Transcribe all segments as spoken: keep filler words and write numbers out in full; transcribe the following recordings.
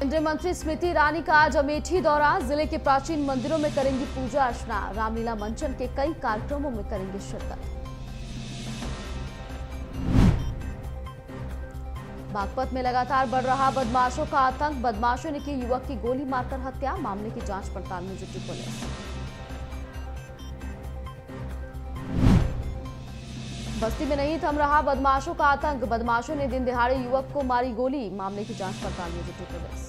केंद्रीय मंत्री स्मृति ईरानी का आज अमेठी दौरा। जिले के प्राचीन मंदिरों में करेंगी पूजा अर्चना। रामलीला मंचन के कई कार्यक्रमों में करेंगे शिरकत। बागपत में लगातार बढ़ रहा बदमाशों का आतंक। बदमाशों ने की युवक की गोली मारकर हत्या। मामले की जांच पड़ताल में जुटी पुलिस। बस्ती में नहीं थम रहा बदमाशों का आतंक। बदमाशों ने दिन दिहाड़े युवक को मारी गोली। मामले की जांच पड़ताल में जुटी पुलिस।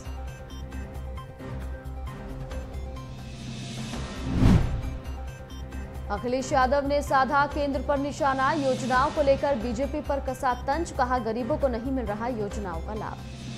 अखिलेश यादव ने साधा केंद्र पर निशाना। योजनाओं को लेकर बीजेपी पर कसा तंज। कहा गरीबों को नहीं मिल रहा योजनाओं का लाभ।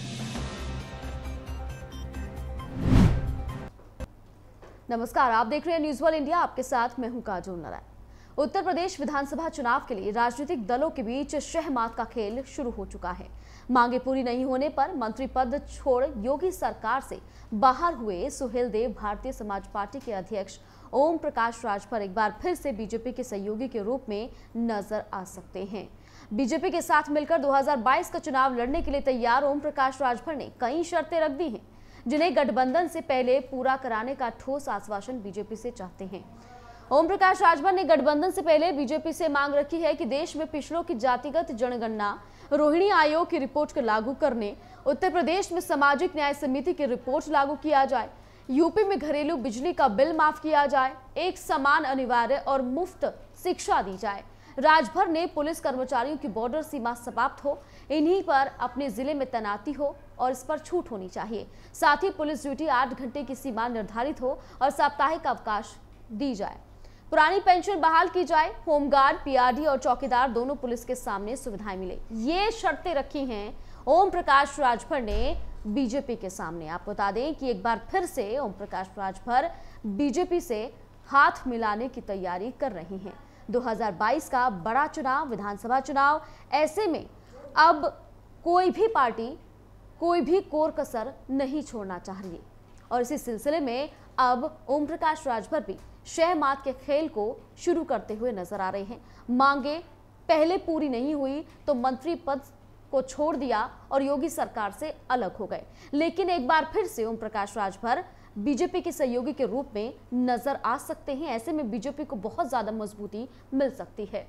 नमस्कार, आप देख रहे हैं न्यूज वर्ल्ड इंडिया। आपके साथ मैं हूं काजोल नारायण। उत्तर प्रदेश विधानसभा चुनाव के लिए राजनीतिक दलों के बीच शहमात का खेल शुरू हो चुका है। मांगे पूरी नहीं होने पर मंत्री पद छोड़ योगी सरकार से बाहर हुए सुहेल देव भारतीय समाज पार्टी के अध्यक्ष ओम प्रकाश राजभर एक बार फिर से बीजेपी के सहयोगी के रूप में नजर आ सकते हैं। बीजेपी के साथ मिलकर दो हज़ार बाईस का चुनाव लड़ने के लिए तैयार ओम प्रकाश राजभर ने कई शर्तें रख दी हैं, जिन्हें गठबंधन से पहले पूरा कराने का ठोस आश्वासन बीजेपी से चाहते हैं। ओम प्रकाश राजभर ने गठबंधन से पहले बीजेपी से मांग रखी है कि देश में पिछड़ों की जातिगत जनगणना, रोहिणी आयोग की रिपोर्ट को लागू करने, उत्तर प्रदेश में सामाजिक न्याय समिति की रिपोर्ट लागू किया जाए, यूपी में घरेलू बिजली का बिल माफ किया जाए, एक समान अनिवार्य और मुफ्त शिक्षा दी जाए। राजभर ने पुलिस कर्मचारियों की बॉर्डर सीमा समाप्त हो, इन्हीं पर अपने जिले में तैनाती हो और इस पर छूट होनी चाहिए। साथ ही पुलिस ड्यूटी आठ घंटे की सीमा निर्धारित हो और साप्ताहिक अवकाश दी जाए। पुरानी पेंशन बहाल की जाए। होमगार्ड, पीआरडी और चौकीदार दोनों पुलिस के सामने सुविधाएं मिले। ये शर्तें रखी हैं ओम प्रकाश राजभर ने बीजेपी के सामने। आपको बता दें कि एक बार फिर से ओम प्रकाश राजभर बीजेपी से हाथ मिलाने की तैयारी कर रही हैं। दो हज़ार बाईस का बड़ा चुनाव, विधानसभा चुनाव, ऐसे में अब कोई भी पार्टी कोई भी कोर कसर नहीं छोड़ना चाह रही है और इसी सिलसिले में अब ओम प्रकाश राजभर भी शहमात के खेल को शुरू करते हुए नजर आ रहे हैं। मांगे पहले पूरी नहीं हुई तो मंत्री पद को छोड़ दिया और योगी सरकार से अलग हो गए, लेकिन एक बार फिर से ओम प्रकाश राजभर बीजेपी के सहयोगी के रूप में नजर आ सकते हैं। ऐसे में बीजेपी को बहुत ज्यादा मजबूती मिल सकती है।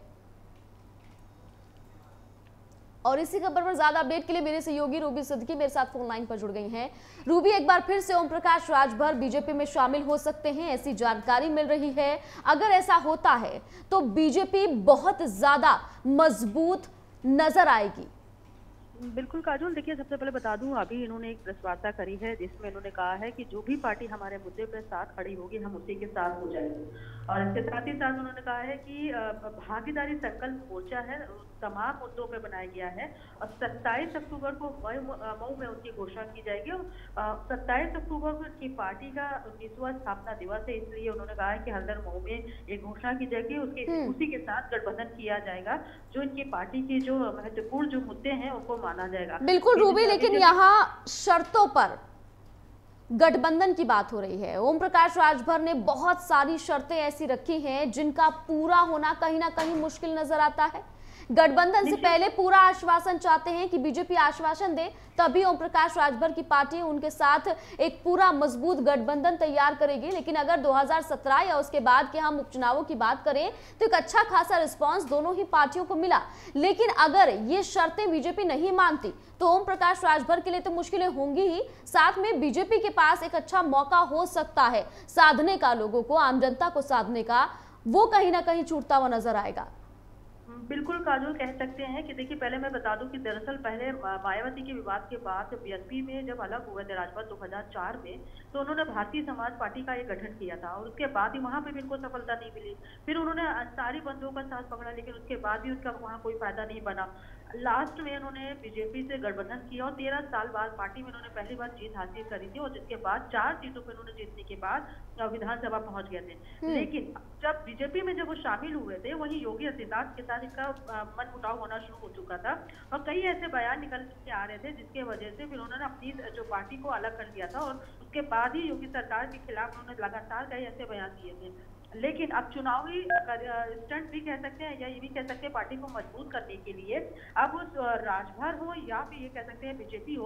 और इसी खबर पर ज्यादा अपडेट के लिए मेरे सहयोगी रूबी सिद्दीकी मेरे साथ फोन लाइन पर जुड़ गई हैं। रूबी, एक बार फिर से ओम प्रकाश राजभर बीजेपी में शामिल हो सकते हैं, ऐसी जानकारी मिल रही है। अगर ऐसा होता है तो बीजेपी बहुत ज्यादा मजबूत नजर आएगी। बिल्कुल काजोल, देखिए सबसे पहले बता दूं, अभी इन्होंने एक प्रेस वार्ता करी है जिसमें इन्होंने कहा है कि जो भी पार्टी हमारे मुद्दे पर साथ खड़ी होगी हम उसी के साथ हो जाएंगे। और इसके साथ ही साथ उन्होंने कहा है कि भागीदारी संकल्प मोर्चा है, तमाम मुद्दों पे बनाया गया है और सत्ताईस अक्टूबर को मऊ में उनकी घोषणा की जाएगी। सत्ताईस अक्टूबर को उनकी पार्टी का उन्नीसवां स्थापना दिवस है, इसलिए उन्होंने कहा है कि हर मऊ में एक घोषणा की जाएगी, उसके उसी के साथ गठबंधन किया जाएगा। जो इनकी पार्टी के जो महत्वपूर्ण जो मुद्दे हैं उनको माना जाएगा। बिल्कुल रूबी, लेकिन यहाँ शर्तों पर गठबंधन की बात हो रही है। ओम प्रकाश राजभर ने बहुत सारी शर्तें ऐसी रखी हैं जिनका पूरा होना कहीं ना कहीं मुश्किल नजर आता है। गठबंधन से पहले पूरा आश्वासन चाहते हैं कि बीजेपी आश्वासन दे, तभी ओम प्रकाश राजभर की पार्टी उनके साथ एक पूरा मजबूत गठबंधन तैयार करेगी। लेकिन अगर दो हज़ार सत्रह या उसके बाद के हम उपचुनावों की बात करें तो एक अच्छा खासा रिस्पांस दोनों ही पार्टियों को मिला। लेकिन अगर ये शर्तें बीजेपी नहीं मानती तो ओम प्रकाश राजभर के लिए तो मुश्किलें होंगी ही, साथ में बीजेपी के पास एक अच्छा मौका हो सकता है साधने का, लोगों को, आम जनता को साधने का, वो कहीं ना कहीं छूटता हुआ नजर आएगा। बिल्कुल काजोल, कह सकते हैं कि देखिए पहले मैं बता दूं कि दरअसल पहले मायावती के विवाद के बाद बीएसपी में जब अलग हुए थे राजभर दो हज़ार चार में, तो उन्होंने भारतीय समाज पार्टी का एक गठन किया था और उसके बाद ही वहां पे भी उनको सफलता नहीं मिली। फिर उन्होंने अंसारी बंधुओं का साथ पकड़ा, लेकिन उसके बाद भी उनका वहाँ कोई फायदा नहीं बना। लास्ट में उन्होंने बीजेपी से गठबंधन किया और तेरह साल बाद पार्टी में उन्होंने पहली बार जीत हासिल करी थी और जिसके बाद चार सीटों पर उन्होंने जीतने के बाद विधानसभा पहुंच गए थे। लेकिन जब बीजेपी में जब वो शामिल हुए थे, वहीं योगी आदित्यनाथ के साथ इनका मन मुटाव होना शुरू हो चुका था और कई ऐसे बयान निकल के आ रहे थे जिसके वजह से फिर उन्होंने अपनी जो पार्टी को अलग कर दिया था और उसके बाद ही योगी सरकार के खिलाफ उन्होंने लगातार कई ऐसे बयान दिए थे। लेकिन अब चुनावी स्टंट भी कह सकते हैं या ये भी कह सकते हैं पार्टी को मजबूत करने के लिए अब उस राजभर हो या फिर ये कह सकते हैं बीजेपी हो,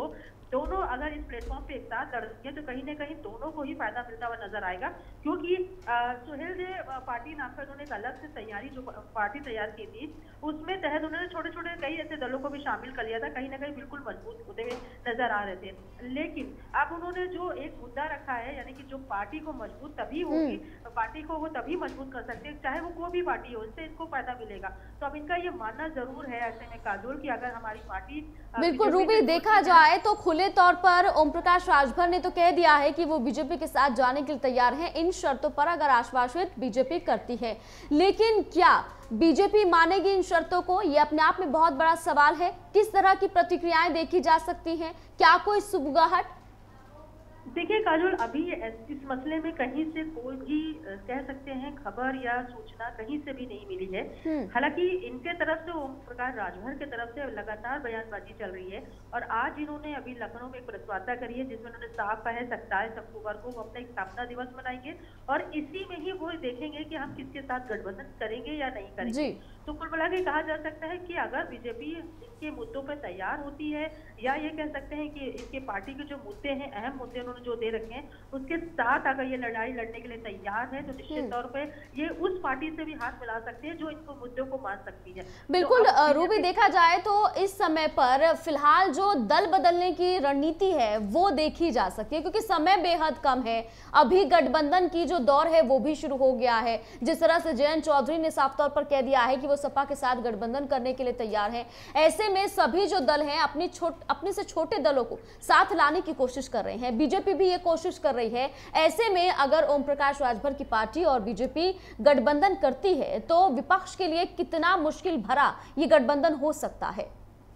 दोनों अगर इस प्लेटफॉर्म पे एक साथ लड़ेंगे तो कहीं ना कहीं दोनों को ही फायदा मिलता हुआ नजर आएगा, क्योंकि सुहेलदेव पार्टी नाम का उन्होंने एक अलग से तैयारी जो पार्टी तैयार की थी, उसमें तहत उन्होंने छोटे छोटे कई ऐसे दलों को भी शामिल कर लिया था, कहीं ना कहीं बिल्कुल मजबूत होते हुए नजर आ रहे थे। लेकिन अब उन्होंने जो एक मुद्दा रखा है, यानी कि जो पार्टी को मजबूत तभी होगी, पार्टी को वो तभी मजबूत कर सकते हैं चाहे वो कोई भी पार्टी हो, इससे इनको फायदा मिलेगा। तो अब इनका ये मानना जरूर है ऐसे में काजोल की अगर हमारी पार्टी बिल्कुल रूबी, देखा जाए तो खुले तौर पर ओम प्रकाश राजभर ने तो कह दिया है कि वो बीजेपी के साथ जाने के लिए तैयार हैं इन शर्तों पर अगर आश्वासित बीजेपी करती है। लेकिन क्या बीजेपी मानेगी इन शर्तों को, ये अपने आप में बहुत बड़ा सवाल है। किस तरह की प्रतिक्रियाएं देखी जा सकती हैं, क्या कोई सुबगाहट? देखिए काजोल, अभी इस मसले में कहीं से कोई भी कह सकते हैं खबर या सूचना कहीं से भी नहीं मिली है। हालांकि इनके तरफ से ओम प्रकाश राजभर के तरफ से लगातार बयानबाजी चल रही है और आज इन्होंने अभी लखनऊ में एक प्रेस वार्ता करी है जिसमें उन्होंने साफ कहा है सत्ताईस अक्टूबर को वो अपना एक स्थापना दिवस मनाएंगे और इसी में ही वो देखेंगे कि हम किसके साथ गठबंधन करेंगे या नहीं करेंगे। तो कुल मिला के कहा जा सकता है कि अगर बीजेपी इनके मुद्दों पर तैयार होती है या ये कह सकते हैं कि इनके पार्टी के जो मुद्दे हैं, अहम मुद्दे उन्होंने जो दे रखे हैं, उसके साथ अगर ये लड़ाई लड़ने के लिए तैयार है तो निश्चित तौर पे ये उस पार्टी से भी हाथ मिला सकते हैं जो इनको मुद्दों को मान सकती है। बिल्कुल तो रूबी, देखा जाए तो इस समय पर फिलहाल जो दल बदलने की रणनीति है वो देखी जा सकती है, क्योंकि समय बेहद कम है। अभी गठबंधन की जो दौर है वो भी शुरू हो गया है। जिस तरह से जयंत चौधरी ने साफ तौर पर कह दिया है कि वो सपा के साथ गठबंधन करने के लिए तैयार हैं। ऐसे में सभी जो दल हैं अपनी छोट अपने से छोटे दलों को साथ लाने की कोशिश कर रहे हैं, बीजेपी भी ये कोशिश कर रही है। ऐसे में अगर ओम प्रकाश राजभर की पार्टी और बीजेपी गठबंधन करती है तो विपक्ष के लिए कितना मुश्किल भरा ये गठबंधन हो सकता है?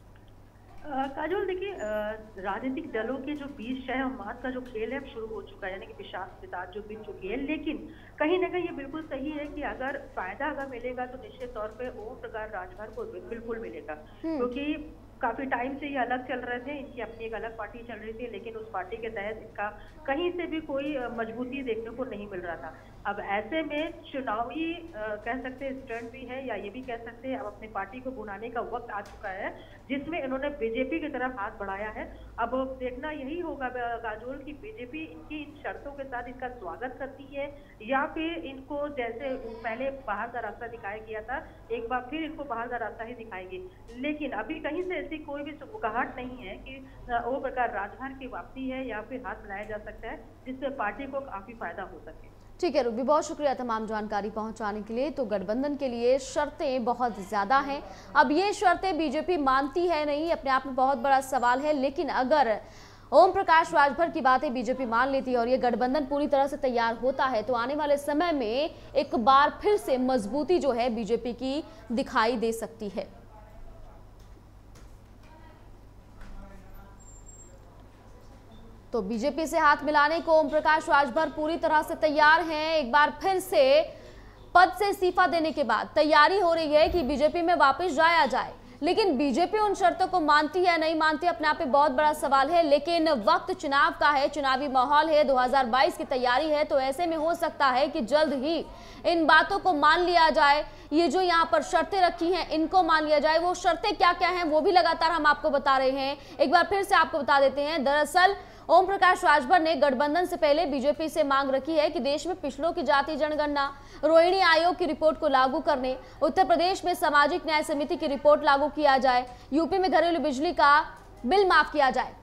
काजोल, देखिए राजनीतिक दलों के जो बीच शह और मात का जो खेल है अब शुरू हो चुका है, यानी कि विशाख विताज जो बीत चुकी है। लेकिन कहीं ना कहीं ये बिल्कुल सही है कि अगर फायदा अगर मिलेगा तो निश्चित तौर पे ओम प्रकाश राजभर को बिल्कुल मिलेगा, क्योंकि काफी टाइम से ये अलग चल रहे थे, इनकी अपनी एक अलग पार्टी चल रही थी, लेकिन उस पार्टी के तहत इनका कहीं से भी कोई मजबूती देखने को नहीं मिल रहा था। अब ऐसे में चुनावी कह सकते हैं स्टंट भी है या ये भी कह सकते हैं अब अपनी पार्टी को बुलाने का वक्त आ चुका है जिसमें इन्होंने बीजेपी की तरफ हाथ बढ़ाया है। अब देखना यही होगा काजोल की बीजेपी इनकी इन शर्तों के साथ इनका स्वागत करती है या फिर इनको जैसे पहले बाहर का रास्ता दिखाया गया था एक बार फिर इनको बाहर का रास्ता ही दिखाएंगे। लेकिन अभी कहीं से ऐसी कोई भी सुबगाहट नहीं है कि ओम प्रकाश राजभर की वापसी है या फिर हाथ मिलाया जा सकता है जिससे पार्टी को काफी फायदा हो सके। ठीक है रूबी, बहुत शुक्रिया तमाम जानकारी पहुंचाने के लिए। तो गठबंधन के लिए शर्तें बहुत ज्यादा हैं। अब ये शर्तें बीजेपी मानती है नहीं, अपने आप में बहुत बड़ा सवाल है। लेकिन अगर ओम प्रकाश राजभर की बातें बीजेपी मान लेती है और ये गठबंधन पूरी तरह से तैयार होता है तो आने वाले समय में एक बार फिर से मजबूती जो है बीजेपी की दिखाई दे सकती है। तो बीजेपी से हाथ मिलाने को ओम प्रकाश राजभर पूरी तरह से तैयार हैं। एक बार फिर से पद से इस्तीफा देने के बाद तैयारी हो रही है कि बीजेपी में वापस जाया जाए, लेकिन बीजेपी उन शर्तों को मानती है नहीं मानती अपने आप में बहुत बड़ा सवाल है। लेकिन वक्त चुनाव का है, चुनावी माहौल है, दो हज़ार बाईस की तैयारी है, तो ऐसे में हो सकता है कि जल्द ही इन बातों को मान लिया जाए। ये जो यहाँ पर शर्तें रखी हैं इनको मान लिया जाए। वो शर्तें क्या क्या हैं वो भी लगातार हम आपको बता रहे हैं। एक बार फिर से आपको बता देते हैं। दरअसल ओम प्रकाश राजभर ने गठबंधन से पहले बीजेपी से मांग रखी है कि देश में पिछड़ों की जाति जनगणना, रोहिणी आयोग की रिपोर्ट को लागू करने, उत्तर प्रदेश में सामाजिक न्याय समिति की रिपोर्ट लागू किया जाए, यूपी में घरेलू बिजली का बिल माफ किया जाए।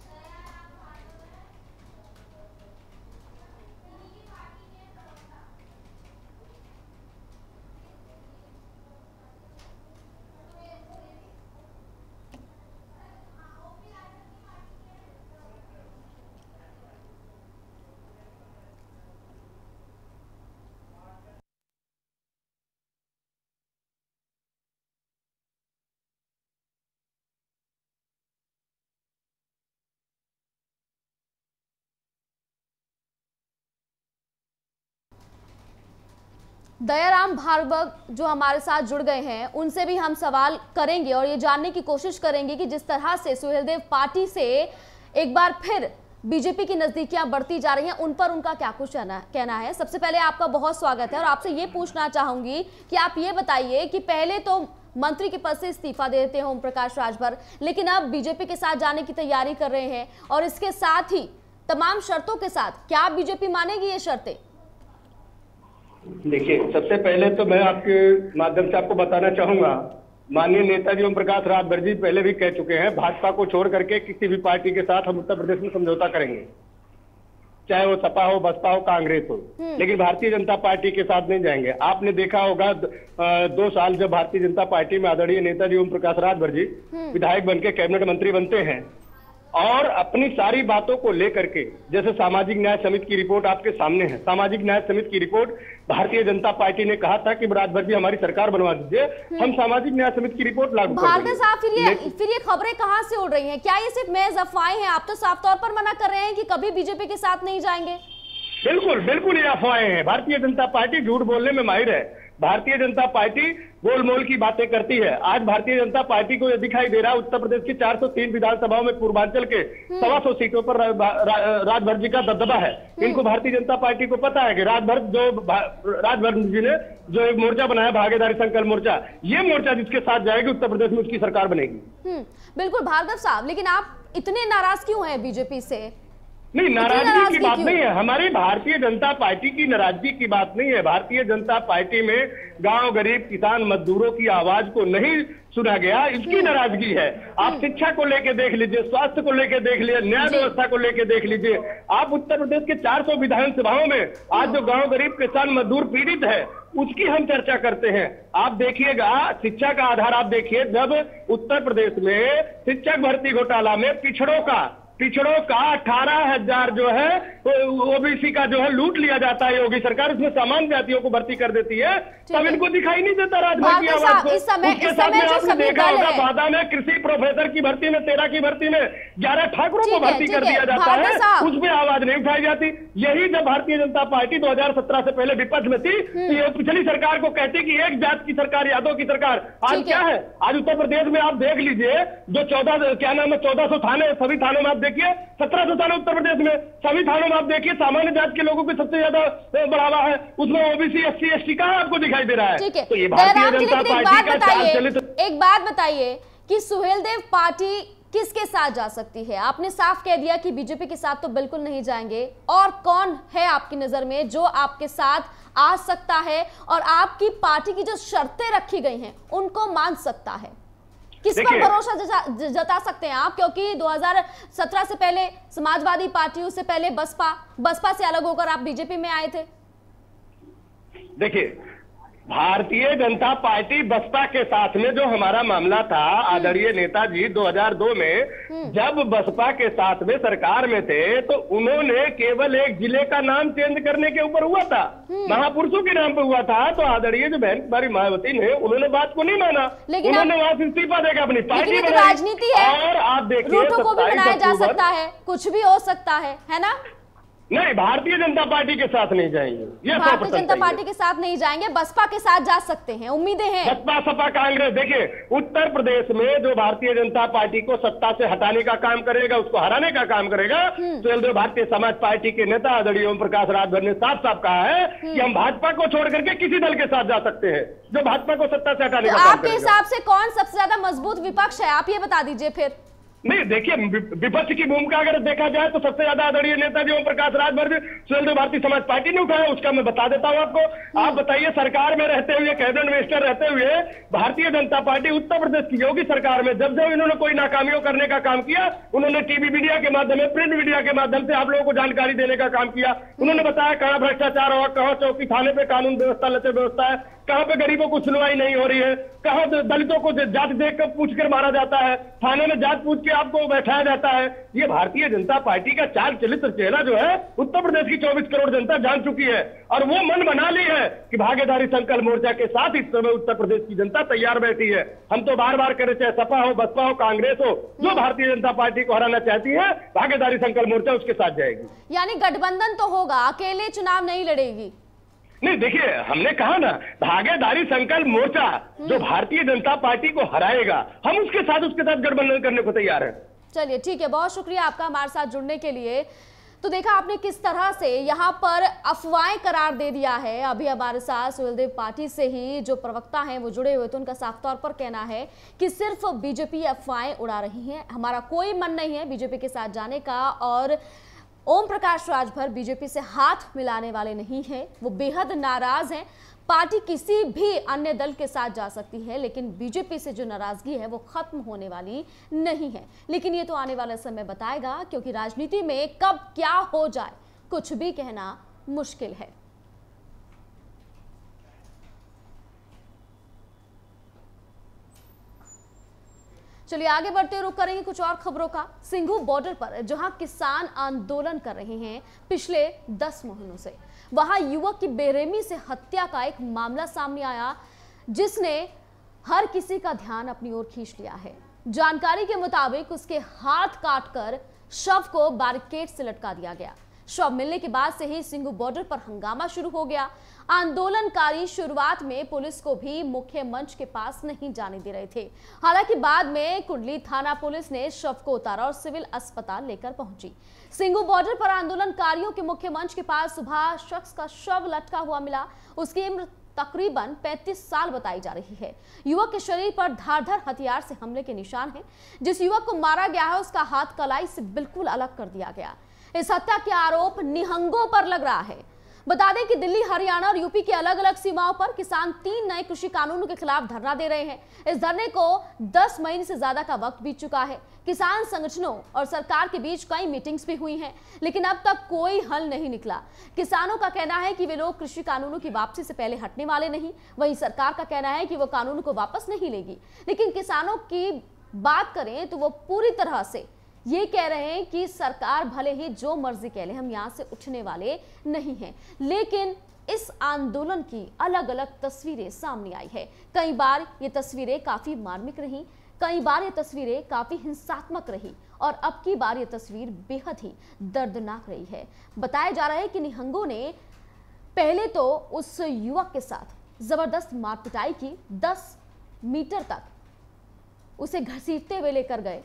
दयाराम भार्गव जो हमारे साथ जुड़ गए हैं उनसे भी हम सवाल करेंगे और ये जानने की कोशिश करेंगे कि जिस तरह से सुहेलदेव पार्टी से एक बार फिर बीजेपी की नजदीकियां बढ़ती जा रही हैं उन पर उनका क्या कुछ कहना है। सबसे पहले आपका बहुत स्वागत है और आपसे ये पूछना चाहूंगी कि आप ये बताइए कि पहले तो मंत्री के पद से इस्तीफा दे देते हैं ओम प्रकाश राजभर, लेकिन अब बीजेपी के साथ जाने की तैयारी कर रहे हैं और इसके साथ ही तमाम शर्तों के साथ। क्या बीजेपी मानेगी ये शर्तें? देखिए, सबसे पहले तो मैं आपके माध्यम से आपको बताना चाहूंगा, माननीय नेताजी ओम प्रकाश राजभर जी पहले भी कह चुके हैं, भाजपा को छोड़ करके किसी भी पार्टी के साथ हम उत्तर प्रदेश में समझौता करेंगे, चाहे वो सपा हो, बसपा हो, कांग्रेस हो, लेकिन भारतीय जनता पार्टी के साथ नहीं जाएंगे। आपने देखा होगा दो साल जब भारतीय जनता पार्टी में आदरणीय नेताजी ओम प्रकाश राजभर जी विधायक बनके कैबिनेट मंत्री बनते हैं और अपनी सारी बातों को लेकर के, जैसे सामाजिक न्याय समिति की रिपोर्ट आपके सामने है, सामाजिक न्याय समिति की रिपोर्ट, भारतीय जनता पार्टी ने कहा था कि राजभर जी हमारी सरकार बनवा दीजिए, हम सामाजिक न्याय समिति की रिपोर्ट लागू कर देंगे। साहब, फिर ये फिर ये खबरें कहां से उड़ रही हैं? क्या ये सिर्फ महज अफवाहें हैं? आप तो साफ तौर पर मना कर रहे हैं कि कभी बीजेपी के साथ नहीं जाएंगे। बिल्कुल बिल्कुल ये अफवाहें हैं। भारतीय जनता पार्टी झूठ बोलने में माहिर है। भारतीय जनता पार्टी गोलमोल की बातें करती है। आज भारतीय जनता पार्टी को यह दिखाई दे रहा है उत्तर प्रदेश की चार सौ तीन विधानसभाओं में पूर्वांचल के सवा सौ सीटों पर राजभर जी का दबदबा है। इनको भारतीय जनता पार्टी को पता है कि राजभर जो राजभर जी ने जो एक मोर्चा बनाया, भागीदारी संकल्प मोर्चा, ये मोर्चा जिसके साथ जाएगी उत्तर प्रदेश में उसकी सरकार बनेगी। बिल्कुल भार्गव साहब, लेकिन आप इतने नाराज क्यों हैं बीजेपी से? नहीं, नाराजगी की बात नहीं है। हमारी भारतीय जनता पार्टी की नाराजगी की बात नहीं है। भारतीय जनता पार्टी में गांव, गरीब, किसान, मजदूरों की आवाज को नहीं सुना गया, इसकी नाराजगी है। आप शिक्षा को लेके देख लीजिए, स्वास्थ्य को लेके देख लीजिए, न्याय व्यवस्था को लेके देख लीजिए। आप उत्तर प्रदेश के चार सौ विधानसभाओं में आज जो गांव, गरीब, किसान, मजदूर पीड़ित है उसकी हम चर्चा करते हैं। आप देखिएगा, शिक्षा का आधार आप देखिए, जब उत्तर प्रदेश में शिक्षक भर्ती घोटाला में पिछड़ों का पिछड़ों का अठारह हजार जो है ओबीसी का जो है लूट लिया जाता है योगी सरकार, उसमें सामान्य जातियों को भर्ती कर देती है, तब इनको दिखाई नहीं देता राजभर की आवाज को। उसके साथ में आपने देखा होगा बादा में कृषि प्रोफेसर की भर्ती में, तेरह की भर्ती में ग्यारह ठाकुरों को भर्ती कर दिया जाता है, उसमें आवाज नहीं उठाई जाती। यही जब भारतीय जनता पार्टी दो हजार सत्रह से पहले विपक्ष में थी, ये पिछली सरकार को कहती कि एक जात की सरकार, यादव की सरकार। आज क्या है? आज उत्तर प्रदेश में आप देख लीजिए, जो चौदह क्या नाम है चौदह सौ थाने, सभी थानों में आप देखिए, सत्रह सौ थाने उत्तर प्रदेश में, सभी थानों में आप देखिए सामान्य जात के लोगों को सबसे ज्यादा बढ़ावा है, उसमें ओबीसी, एससी, एसटी का आपको दिखाई दे रहा है। तो ये भारतीय जनता पार्टी का चाल चलित। एक बात बताइए कि सुहेलदेव पार्टी किसके साथ जा सकती है? आपने साफ कह दिया कि बीजेपी के साथ तो बिल्कुल नहीं जाएंगे, और कौन है आपकी नजर में जो आपके साथ आ सकता है और आपकी पार्टी की जो शर्तें रखी गई हैं उनको मान सकता है? किस पर भरोसा जता, जता सकते हैं आप? क्योंकि दो हज़ार सत्रह से पहले समाजवादी पार्टी, उससे पहले बसपा, बसपा से अलग होकर आप बीजेपी में आए थे। देखिए, भारतीय जनता पार्टी बसपा के साथ में जो हमारा मामला था, आदरणीय नेताजी दो हज़ार दो में जब बसपा के साथ में सरकार में थे, तो उन्होंने केवल एक जिले का नाम चेंज करने के ऊपर हुआ था, महापुरुषों के नाम पे हुआ था। तो आदरणीय जो बहन कुमारी मायावती ने, उन्होंने बात को नहीं माना, उन्होंने वहां से इस्तीफा देकर अपनी पार्टी बनाई। राजनीति है, और आप देखिए रूटों को भी बनाया जा सकता है, कुछ भी हो सकता है, है ना? नहीं, भारतीय जनता पार्टी के साथ नहीं जाएंगे, ये भारतीय जनता पार्टी के साथ नहीं जाएंगे, बसपा के साथ जा सकते हैं, उम्मीदें हैं। बसपा, सपा, कांग्रेस। देखिए, उत्तर प्रदेश में जो भारतीय जनता पार्टी को सत्ता से हटाने का काम करेगा, उसको हराने का काम करेगा, तो भारतीय समाज पार्टी के नेता आदरणीय ओम प्रकाश राजभर ने साफ साफ कहा है कि हम भाजपा को छोड़ करके किसी दल के साथ जा सकते हैं जो भाजपा को सत्ता से हटाने का काम करेगा। आपके हिसाब से कौन सबसे ज्यादा मजबूत विपक्ष है, आप ये बता दीजिए फिर। नहीं, देखिए, विपक्ष की भूमिका अगर देखा जाए तो सबसे ज्यादा आदरणीय नेताजी ओम प्रकाश राजभर सुहेलदेव भारतीय समाज पार्टी ने उठाया, उसका मैं बता देता हूं आपको। आप बताइए, सरकार में रहते हुए, कैबिनेट मिनिस्टर रहते हुए, भारतीय जनता पार्टी उत्तर प्रदेश की योगी सरकार में जब जब इन्होंने कोई नाकामियों करने का काम किया, उन्होंने टीवी मीडिया के माध्यम से, प्रिंट मीडिया के माध्यम से आप लोगों को जानकारी देने का काम किया। उन्होंने बताया कहां भ्रष्टाचार हो, कहां चौकी थाने पे कानून व्यवस्था, लचर व्यवस्था है, कहां पे गरीबों को सुनवाई नहीं हो रही है, कहां दलितों को जात देख कर पूछ कर मारा जाता है, थाने में जात पूछ के आपको बैठाया जाता है। ये भारतीय जनता पार्टी का चाल चलित्र चेहरा जो है उत्तर प्रदेश की चौबीस करोड़ जनता जान चुकी है, और वो मन बना ली है कि भागीदारी संकल्प मोर्चा के साथ इस समय उत्तर प्रदेश की जनता तैयार बैठी है। हम तो बार बार कह रहे, चाहे सपा हो, बसपा हो, कांग्रेस हो, जो भारतीय जनता पार्टी को हराना चाहती है, भागीदारी संकल्प मोर्चा उसके साथ जाएगी। यानी गठबंधन तो होगा, अकेले चुनाव नहीं लड़ेगी। नहीं, देखिए, हमने कहा ना, भागीदारी संकल्प मोर्चा जो भारतीय जनता पार्टी को हराएगा, हम उसके साथ उसके साथ गठबंधन करने को तैयार हैं। चलिए ठीक है, बहुत शुक्रिया आपका हमारे साथ जुड़ने के लिए। तो देखा आपने किस तरह से यहाँ पर अफवाहें करार दे दिया है। अभी हमारे साथ सुहेलदेव पार्टी से ही जो प्रवक्ता हैं वो जुड़े हुए थे, उनका साफ तौर पर कहना है कि सिर्फ बीजेपी अफवाहें उड़ा रही है, हमारा कोई मन नहीं है बीजेपी के साथ जाने का और ओम प्रकाश राजभर बीजेपी से हाथ मिलाने वाले नहीं है, वो बेहद नाराज हैं। पार्टी किसी भी अन्य दल के साथ जा सकती है लेकिन बीजेपी से जो नाराजगी है वो खत्म होने वाली नहीं है। लेकिन ये तो आने वाला समय बताएगा, क्योंकि राजनीति में कब क्या हो जाए कुछ भी कहना मुश्किल है। चलिए आगे बढ़ते रुक करेंगे कुछ और खबरों का। सिंघू बॉर्डर पर जहां किसान आंदोलन कर रहे हैं पिछले दस महीनों से, वहां युवक की बेरहमी से हत्या का एक मामला सामने आया जिसने हर किसी का ध्यान अपनी ओर खींच लिया है। जानकारी के मुताबिक उसके हाथ काटकर शव को बैरिकेड से लटका दिया गया। शव मिलने के बाद से ही सिंघू बॉर्डर पर हंगामा शुरू हो गया। आंदोलनकारी शुरुआत में पुलिस को भी मुख्य मंच के पास नहीं जाने दे रहे थे। हालांकि बाद में कुंडली थाना पुलिस ने शव को उतारा और सिविल अस्पताल लेकर पहुंची। सिंघू बॉर्डर पर आंदोलनकारियों के मुख्य मंच के पास सुबह शख्स का शव लटका हुआ मिला। उसकी उम्र तकरीबन पैंतीस साल बताई जा रही है। युवक के शरीर पर धारदार हथियार से हमले के निशान हैं। जिस युवक को मारा गया है उसका हाथ कलाई से बिल्कुल अलग कर दिया गया। इस हत्या के आरोप निहंगों पर लग रहा है। बता दें कि दिल्ली, हरियाणा और यूपी के अलग अलग सीमाओं पर किसान तीन नए कृषि कानूनों के खिलाफ धरना दे रहे हैं। इस धरने को दस महीने से ज्यादा का वक्त बीत चुका है। किसान संगठनों और सरकार के बीच कई मीटिंग्स भी हुई हैं, लेकिन अब तक कोई हल नहीं निकला। किसानों का कहना है कि वे लोग कृषि कानूनों की वापसी से पहले हटने वाले नहीं। वहीं सरकार का कहना है कि वो कानून को वापस नहीं लेगी। लेकिन किसानों की बात करें तो वो पूरी तरह से ये कह रहे हैं कि सरकार भले ही जो मर्जी कह ले, हम यहाँ से उठने वाले नहीं हैं। लेकिन इस आंदोलन की अलग अलग तस्वीरें सामने आई है। कई बार ये तस्वीरें काफी मार्मिक रही, कई बार ये तस्वीरें काफी हिंसात्मक रही और अब की बार ये तस्वीर बेहद ही दर्दनाक रही है। बताया जा रहा है कि निहंगों ने पहले तो उस युवक के साथ जबरदस्त मारपिटाई की। दस मीटर तक उसे घसीटते हुए लेकर गए।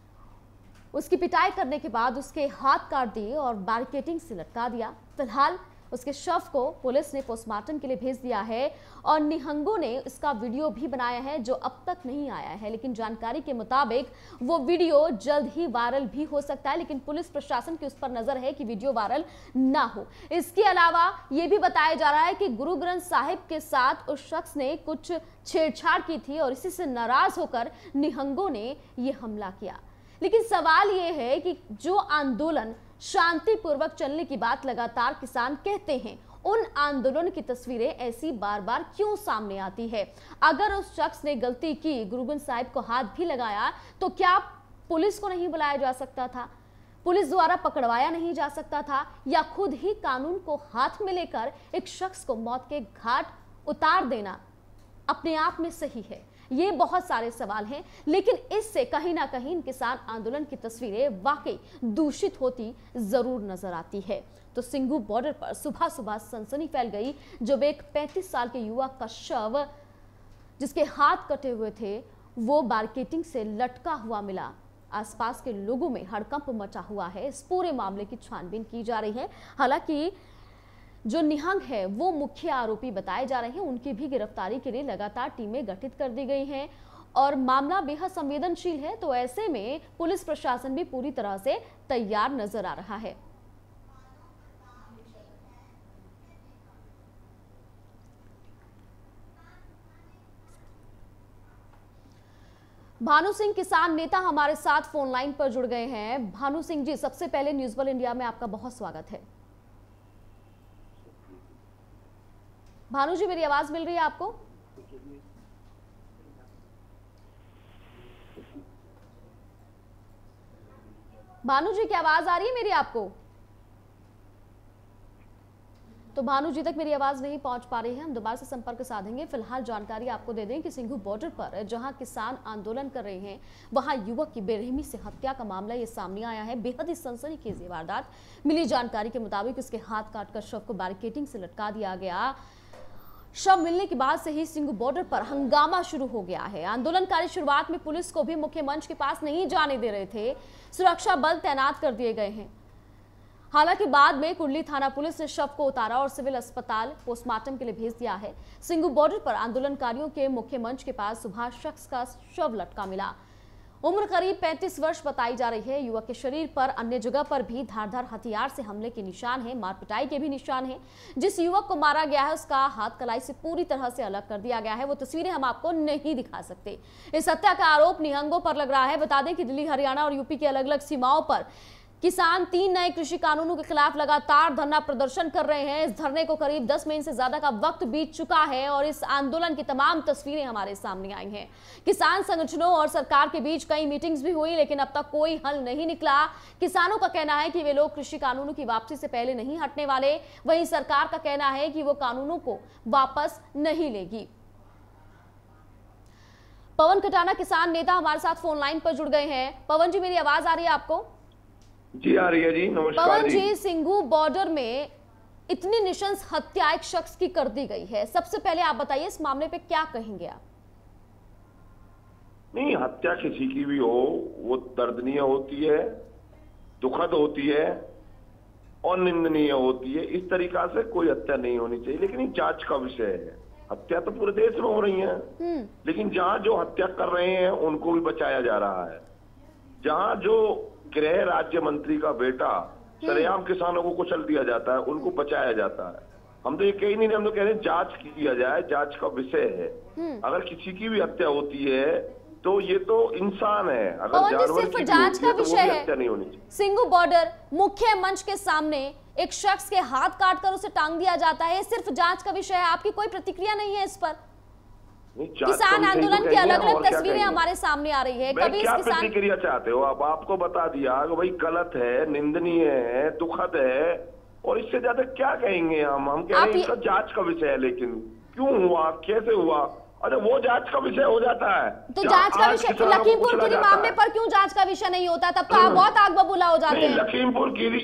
उसकी पिटाई करने के बाद उसके हाथ काट दिए और बैरिकेडिंग से लटका दिया। फिलहाल उसके शव को पुलिस ने पोस्टमार्टम के लिए भेज दिया है और निहंगों ने इसका वीडियो भी बनाया है जो अब तक नहीं आया है। लेकिन जानकारी के मुताबिक वो वीडियो जल्द ही वायरल भी हो सकता है, लेकिन पुलिस प्रशासन की उस पर नजर है कि वीडियो वायरल ना हो। इसके अलावा ये भी बताया जा रहा है कि गुरु ग्रंथ साहिब के साथ उस शख्स ने कुछ छेड़छाड़ की थी और इसी से नाराज होकर निहंगों ने ये हमला किया। लेकिन सवाल ये है कि जो आंदोलन शांतिपूर्वक चलने की बात लगातार किसान कहते हैं, उन आंदोलन की तस्वीरें ऐसी बार बार क्यों सामने आती है? अगर उस शख्स ने गलती की, गुरु ग्रंथ साहिब को हाथ भी लगाया, तो क्या पुलिस को नहीं बुलाया जा सकता था? पुलिस द्वारा पकड़वाया नहीं जा सकता था? या खुद ही कानून को हाथ में लेकर एक शख्स को मौत के घाट उतार देना अपने आप में सही है? ये बहुत सारे सवाल हैं, लेकिन इससे कहीं ना कहीं किसान आंदोलन की तस्वीरें वाकई दूषित होती जरूर नजर आती है। तो सिंघू बॉर्डर पर सुबह सुबह सनसनी फैल गई जब एक पैंतीस साल के युवक का शव, जिसके हाथ कटे हुए थे, वो बैरिकेडिंग से लटका हुआ मिला। आसपास के लोगों में हड़कंप मचा हुआ है। इस पूरे मामले की छानबीन की जा रही है। हालांकि जो निहंग है वो मुख्य आरोपी बताए जा रहे हैं, उनकी भी गिरफ्तारी के लिए लगातार टीमें गठित कर दी गई हैं और मामला बेहद संवेदनशील है। तो ऐसे में पुलिस प्रशासन भी पूरी तरह से तैयार नजर आ रहा है। भानु सिंह किसान नेता हमारे साथ फोन लाइन पर जुड़ गए हैं। भानु सिंह जी, सबसे पहले न्यूज वर्ल्ड इंडिया में आपका बहुत स्वागत है। भानु जी, मेरी आवाज मिल रही है आपको? भानु जी, क्या आवाज आ रही है मेरी आपको? तो भानु जी तक मेरी आवाज नहीं पहुंच पा रही है, हम दोबारा से संपर्क साधेंगे। फिलहाल जानकारी आपको दे दें कि सिंघू बॉर्डर पर जहां किसान आंदोलन कर रहे हैं, वहां युवक की बेरहमी से हत्या का मामला ये सामने आया है। बेहद ही सनसनीखेज वारदात। मिली जानकारी के मुताबिक उसके हाथ काटकर शव को बैरिकेडिंग से लटका दिया गया। शव मिलने के बाद से ही सिंघू बॉर्डर पर हंगामा शुरू हो गया है। आंदोलनकारी शुरुआत में पुलिस को भी मुख्य मंच के पास नहीं जाने दे रहे थे। सुरक्षा बल तैनात कर दिए गए हैं। हालांकि बाद में कुंडली थाना पुलिस ने शव को उतारा और सिविल अस्पताल पोस्टमार्टम के लिए भेज दिया है। सिंगू बॉर्डर पर आंदोलनकारियों के मुख्य मंच के पास सुबह शख्स का शव लटका मिला। उम्र करीब पैंतीस वर्ष बताई जा रही है। युवक के शरीर पर अन्य जगह पर भी धारदार हथियार से हमले के निशान हैं, मार पिटाई के भी निशान हैं। जिस युवक को मारा गया है उसका हाथ कलाई से पूरी तरह से अलग कर दिया गया है। वो तस्वीरें हम आपको नहीं दिखा सकते। इस हत्या का आरोप निहंगों पर लग रहा है। बता दें कि दिल्ली, हरियाणा और यूपी की अलग अलग सीमाओं पर किसान तीन नए कृषि कानूनों के खिलाफ लगातार धरना प्रदर्शन कर रहे हैं। इस धरने को करीब दस महीने से ज्यादा का वक्त बीत चुका है और इस आंदोलन की तमाम तस्वीरें हमारे सामने आई हैं। किसान संगठनों और सरकार के बीच कई मीटिंग्स भी हुई, लेकिन अब तक कोई हल नहीं निकला। किसानों का कहना है कि वे लोग कृषि कानूनों की वापसी से पहले नहीं हटने वाले, वहीं सरकार का कहना है कि वो कानूनों को वापस नहीं लेगी। पवन कटाना किसान नेता हमारे साथ फोन लाइन पर जुड़ गए हैं। पवन जी, मेरी आवाज आ रही है आपको? जी आ रही है जी, नमस्कार। पवन जी, सिंगू बॉर्डर में इतनी निशंस हत्या एक शख्स की कर दी गई है, सबसे पहले आप बताइए इस मामले पे क्या कहेंगे आप? नहीं, हत्या किसी की भी हो वो दर्दनीय होती है, दुखद होती है और निंदनीय होती है। इस तरीका से कोई हत्या नहीं होनी चाहिए, लेकिन ये जांच का विषय है। हत्या तो पूरे देश में हो रही है, लेकिन जहां जो हत्या कर रहे हैं उनको भी बचाया जा रहा है। जहां जो गृह राज्य मंत्री का बेटा सरेआम किसानों को कुचल दिया जाता है, उनको बचाया जाता है। हम तो ये कहीं नहीं, हम तो कह रहे हैं जांच किया जाए, जांच का विषय है। अगर किसी की भी हत्या होती है तो ये तो इंसान है, अगर जानवर सिर्फ जांच का विषय है। हत्या नहीं होनी चाहिए। सिंगू बॉर्डर मुख्य मंच के सामने एक शख्स के हाथ काटकर उसे टांग दिया जाता है, सिर्फ जांच का विषय है। आपकी कोई प्रतिक्रिया नहीं है इस पर? किसान आंदोलन की अलग अलग तस्वीरें हमारे सामने आ रही है। कभी क्या किसान प्रतिक्रिया चाहते हो आप? आपको बता दिया कि भाई गलत है, निंदनीय है, दुखद है, और इससे ज्यादा क्या कहेंगे हम? हम कह रहे हैं इसका जांच का विषय है, लेकिन क्यों हुआ, कैसे हुआ? अरे वो जांच का विषय हो जाता है तो जांच का विषय लखीमपुर खीरी मामले पर क्यों जांच का विषय नहीं होता? तब तो आप बहुत आग बबूला हो जाते हैं। लखीमपुर खीरी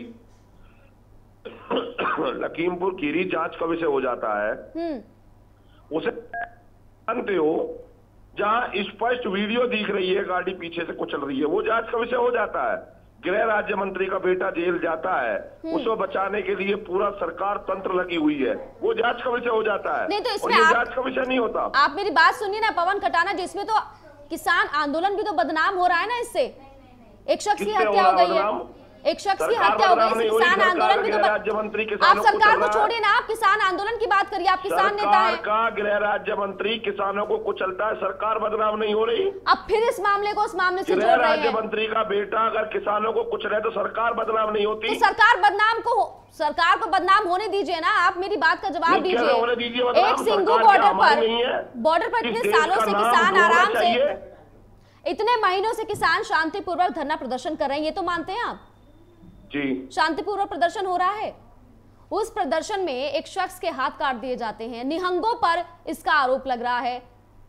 लखीमपुर खीरी जांच का विषय हो जाता है। उसे जानते हो, जहां स्पष्ट वीडियो दिख रही है, गाड़ी पीछे से कुचल रही है, वो जांच का विषय हो जाता है। गृह राज्य मंत्री का बेटा जेल जाता है, उसको बचाने के लिए पूरा सरकार तंत्र लगी हुई है, वो जांच का विषय हो जाता है। नहीं तो इसमें और ये आप, जांच का विषय नहीं होता। आप मेरी बात सुनिए ना पवन कटाना, जिसमें तो किसान आंदोलन भी तो बदनाम हो रहा है ना इससे। एक शख्स की हत्या हो गई है, एक शख्स की हत्या हो गई, किसान आंदोलन भी तो राज्य मंत्री आप सरकार को छोड़िए ना, आप किसान आंदोलन की बात करिए। आप किसान नेता हैं। सरकार का गृह राज्य मंत्री किसानों को कुचलता है, सरकार बदनाम नहीं हो रही। अब फिर इस मामले को उस मामले से जोड़ गृह रहे राज्य हैं। मंत्री का बेटा अगर किसानों को कुचले तो सरकार बदनाम नहीं होती। तो सरकार बदनाम को सरकार को बदनाम होने दीजिए ना, आप मेरी बात का जवाब दीजिए। एक सिंगू बॉर्डर पर बॉर्डर पर इतने सालों से किसान आराम से, इतने महीनों से किसान शांतिपूर्वक धरना प्रदर्शन कर रहे हैं, ये तो मानते हैं आप? जी, शांतिपूर्वक प्रदर्शन हो रहा है। उस प्रदर्शन में एक शख्स के हाथ काट दिए जाते हैं, निहंगों पर इसका आरोप लग रहा है।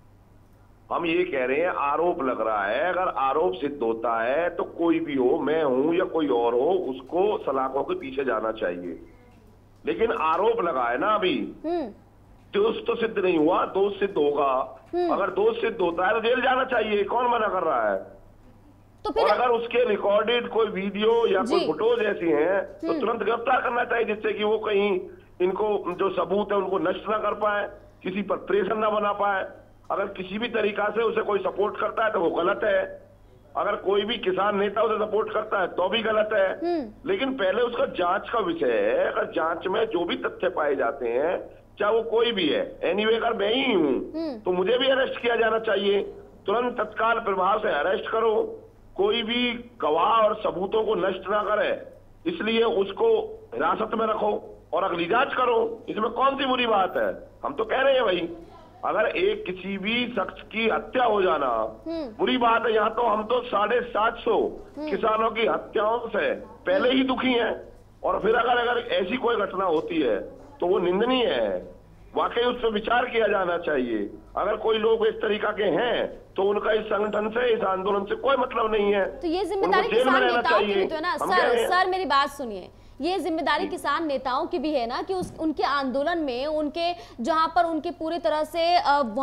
हम ये कह रहे हैं आरोप लग रहा है, अगर आरोप सिद्ध होता है तो कोई भी हो, मैं हूं या कोई और हो, उसको सलाखों के पीछे जाना चाहिए। लेकिन आरोप लगा है ना अभी, दोष तो सिद्ध नहीं हुआ, दोष सिद्ध होगा। अगर दोष सिद्ध होता है तो जेल जाना चाहिए, कौन मना कर रहा है? तो फिर... और अगर उसके रिकॉर्डेड कोई वीडियो या कोई फोटोज ऐसी हैं तो तुरंत गिरफ्तार करना चाहिए, जिससे कि वो कहीं इनको जो सबूत है उनको नष्ट ना कर पाए, किसी पर प्रेशर ना बना पाए। अगर किसी भी तरीका से उसे कोई सपोर्ट करता है तो वो गलत है, अगर कोई भी किसान नेता उसे सपोर्ट करता है तो भी गलत है। लेकिन पहले उसका जांच का विषय है। अगर जांच में जो भी तथ्य पाए जाते हैं, चाहे वो कोई भी है, एनीवे अगर मैं ही हूं तो मुझे भी अरेस्ट किया जाना चाहिए। तुरंत तत्काल प्रभाव से अरेस्ट करो, कोई भी गवाह और सबूतों को नष्ट ना करे, इसलिए उसको हिरासत में रखो और अगली जांच करो। इसमें कौन सी बुरी बात है? हम तो कह रहे हैं भाई, अगर एक किसी भी शख्स की हत्या हो जाना बुरी बात है, यहाँ तो हम तो साढ़े सात सौ किसानों की हत्याओं से पहले ही दुखी हैं, और फिर अगर अगर ऐसी कोई घटना होती है तो वो निंदनीय है, वाकई उस पर विचार किया जाना चाहिए। अगर कोई लोग इस तरीका के हैं तो उनका इस संगठन से, इस आंदोलन से कोई मतलब नहीं है। तो ये जिम्मेदारी किसान नेताओं की भी तो है ना सर। सर मेरी बात सुनिए, ये जिम्मेदारी किसान नेताओं की भी है ना कि उस उनके आंदोलन में, उनके जहां पर उनके पूरी तरह से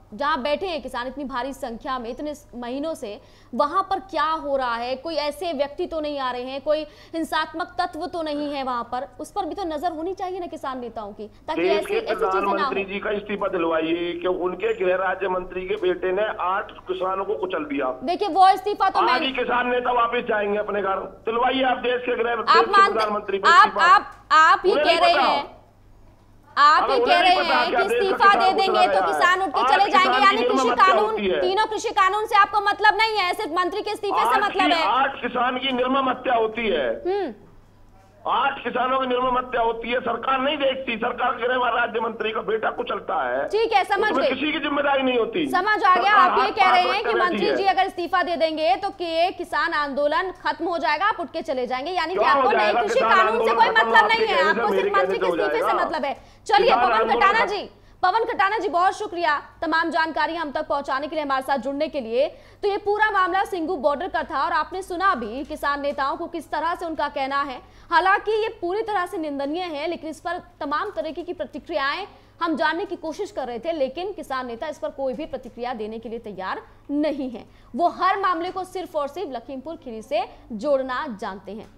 जहां बैठे हैं किसान इतनी भारी संख्या में इतने महीनों से, वहां पर क्या हो रहा है? कोई ऐसे व्यक्ति तो नहीं आ रहे हैं, कोई हिंसात्मक तत्व तो नहीं है वहां पर? उस पर भी तो नजर होनी चाहिए ना किसान नेताओं की, ताकि ऐसी ऐसी चीजें ना हो। प्रधानमंत्री जी का इस्तीफा दिलवाइए कि उनके गृह राज्य मंत्री के बेटे ने आठ किसानों को कुचल दिया। देखिए वो इस्तीफा तो मैं किसान नेता वापस जाएंगे अपने घर। दिलवाइए आप देश के गृह प्रधानमंत्री आप आप आप ये कह रहे हैं आप ये कह रहे हैं कि इस्तीफा दे देंगे तो किसान उठ के चले जाएंगे, यानी कृषि कानून, तीनों कृषि कानून से आपको मतलब नहीं है, सिर्फ मंत्री के इस्तीफे से मतलब है। आठ किसान की निर्मम हत्या होती है, आठ किसानों की निर्मम हत्या होती है, सरकार नहीं देखती। सरकार गृह राज्य मंत्री का बेटा कुचलता है, ठीक है, समझ गए, किसी की जिम्मेदारी नहीं होती। समझ आ गया। आप ये कह रहे हैं कि मंत्री जी अगर इस्तीफा दे देंगे तो कि किसान आंदोलन खत्म हो जाएगा, आप उठ के चले जाएंगे, यानी कि आपको नए कृषि कानून से कोई मतलब नहीं है, आपको सिर्फ मंत्री के इस्तीफे से मतलब है। चलिए पवन खटाना जी, पवन खटाना जी बहुत शुक्रिया तमाम जानकारी हम तक पहुंचाने के लिए, हमारे साथ जुड़ने के लिए। तो ये पूरा मामला सिंघू बॉर्डर का था और आपने सुना भी किसान नेताओं को किस तरह से उनका कहना है। हालांकि ये पूरी तरह से निंदनीय है, लेकिन इस पर तमाम तरीके की प्रतिक्रियाएं हम जानने की कोशिश कर रहे थे, लेकिन किसान नेता इस पर कोई भी प्रतिक्रिया देने के लिए तैयार नहीं है। वो हर मामले को सिर्फ और सिर्फ लखीमपुर खीरी से जोड़ना जानते हैं।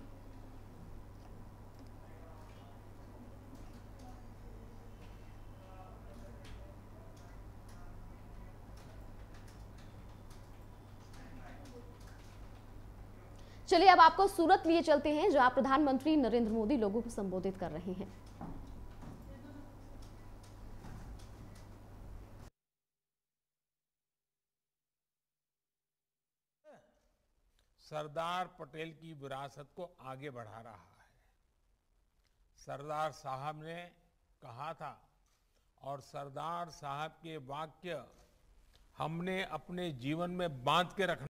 चलिए अब आपको सूरत लिए चलते हैं, जहां प्रधानमंत्री नरेंद्र मोदी लोगों को संबोधित कर रहे हैं। सरदार पटेल की विरासत को आगे बढ़ा रहा है। सरदार साहब ने कहा था और सरदार साहब के वाक्य हमने अपने जीवन में बांध के रखना